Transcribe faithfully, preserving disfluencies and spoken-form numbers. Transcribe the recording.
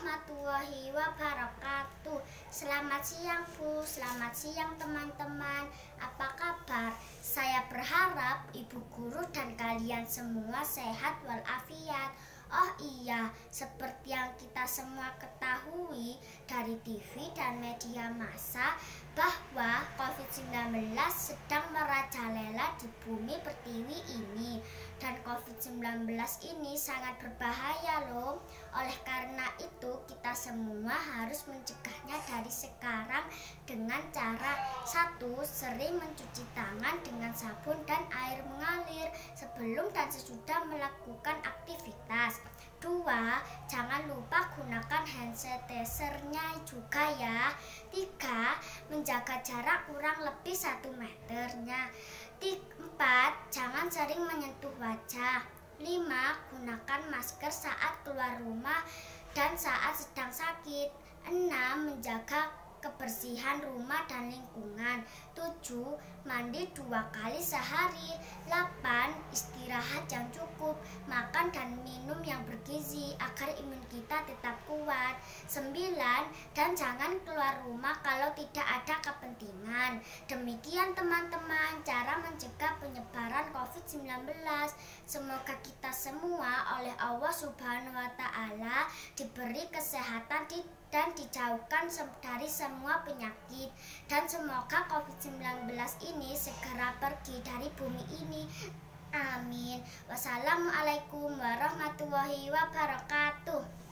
warahmatullahi wabarakatuh. Selamat siang Bu, selamat siang teman-teman. Apa kabar? Saya berharap ibu guru dan kalian semua sehat walafiat. Oh iya, seperti yang kita semua ketahui dari T V dan media massa bahwa covid sembilan belas sedang merajalela di bumi pertiwi ini. Dan covid sembilan belas ini sangat berbahaya loh. Oleh karena itu kita semua harus mencegahnya dari sekarang dengan cara satu, sering mencuci tangan dengan sabun dan air mengalir sebelum dan sesudah melakukan aktivitas. Dua, jangan lupa gunakan hand sanitizer-nya juga ya. Tiga, menjaga jarak kurang lebih satu meternya. Empat, jangan sering menyentuh wajah. Lima, gunakan masker saat keluar rumah dan saat sedang sakit. Enam, menjaga kebersihan rumah dan lingkungan. Tujuh, mandi dua kali sehari. Delapan, istirahat yang cukup, makan dan minum yang bergizi agar imun kita tetap kuat. Sembilan, dan jangan keluar rumah kalau tidak ada kepentingan. Demikian teman-teman cara mencegah penyebaran covid sembilan belas. Semoga kita semua oleh Allah Subhanahu wa Ta'ala diberi kesehatan di dan dijauhkan dari semua penyakit, dan semoga covid sembilan belas ini segera pergi dari bumi ini. Amin. Wassalamualaikum warahmatullahi wabarakatuh.